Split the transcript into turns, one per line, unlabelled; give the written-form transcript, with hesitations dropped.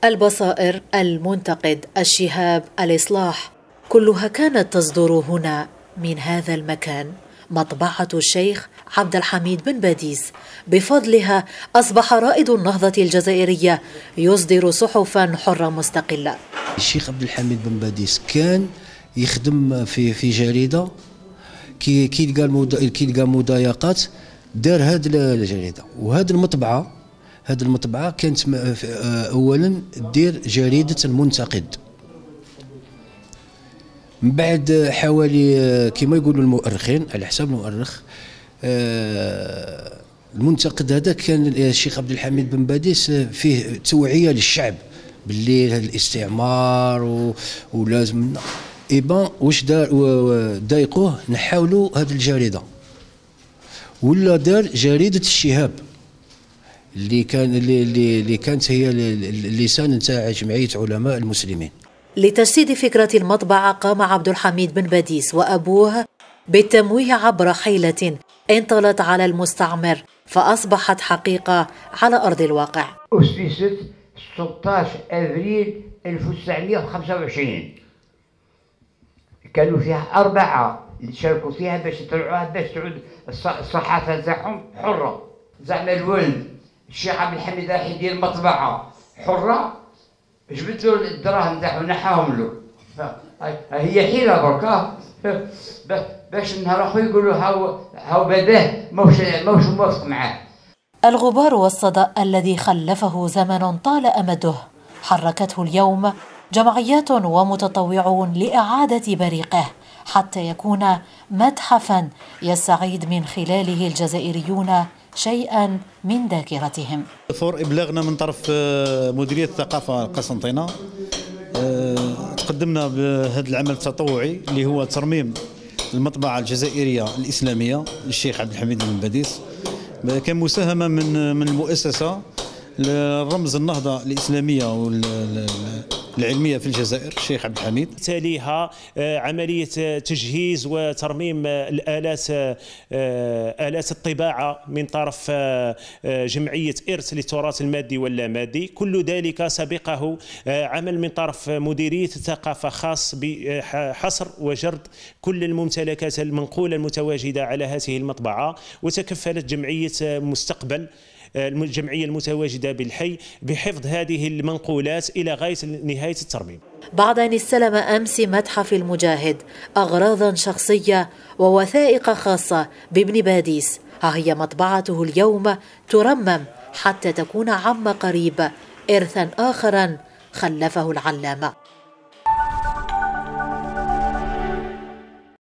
البصائر، المنتقد، الشهاب، الإصلاح، كلها كانت تصدر هنا من هذا المكان. مطبعة الشيخ عبد الحميد بن باديس بفضلها أصبح رائد النهضة الجزائرية يصدر صحفا حرة مستقلة.
الشيخ عبد الحميد بن باديس كان يخدم في جريدة، كي لقى مضايقات دار هذه الجريدة، وهذه المطبعة كانت أولا دير جريدة المنتقد. من بعد حوالي كما يقولوا المؤرخين، على حساب المؤرخ، المنتقد هذا كان الشيخ عبد الحميد بن باديس فيه توعية للشعب باللي هذا الاستعمار ولازم إيبان واش دار، ضايقوه نحاولوا هذه الجريدة، ولا دار جريدة الشهاب اللي كانت هي اللسان نتاع جمعية علماء المسلمين.
لتجسيد فكرة المطبعة قام عبد الحميد بن باديس وأبوه بالتمويه عبر حيلة انطلت على المستعمر فأصبحت حقيقة على أرض الواقع.
أسست 16 أبريل 1925. كانوا فيها 4 اللي شاركوا فيها باش يطلعوها، باش تعود الصحافة تاعهم حرة. زعما الولد الشيخ عبد الحميد راح يدير مطبعة حرة، جبت له الدراهم تاعو نحاهم له. هي حيلة بركا باش نهار اخو يقولوا هاو بداه موش موافق معاه.
الغبار والصدأ الذي خلفه زمن طال أمده حركته اليوم جمعيات ومتطوعون لإعادة بريقه حتى يكون متحفا يستعيد من خلاله الجزائريون شيئا من ذاكرتهم.
فور إبلاغنا من طرف مديرية الثقافة القسنطينة، تقدمنا بهذا العمل التطوعي اللي هو ترميم المطبعة الجزائرية الإسلامية للشيخ عبد الحميد بن باديس، كان مساهمة من المؤسسة لرمز النهضة الإسلامية العلمية في الجزائر الشيخ عبد الحميد.
تاليها عملية تجهيز وترميم آلات الطباعة من طرف جمعية إرث للتراث المادي واللامادي. كل ذلك سبقه عمل من طرف مديرية الثقافة خاص بحصر وجرد كل الممتلكات المنقولة المتواجدة على هذه المطبعة، وتكفلت جمعية مستقبل الجمعية المتواجدة بالحي بحفظ هذه المنقولات إلى غاية نهاية الترميم.
بعد أن استلم أمس متحف المجاهد أغراضا شخصية ووثائق خاصة بابن باديس، ها هي مطبعته اليوم ترمم حتى تكون عم قريب إرثا آخرا خلفه العلامة.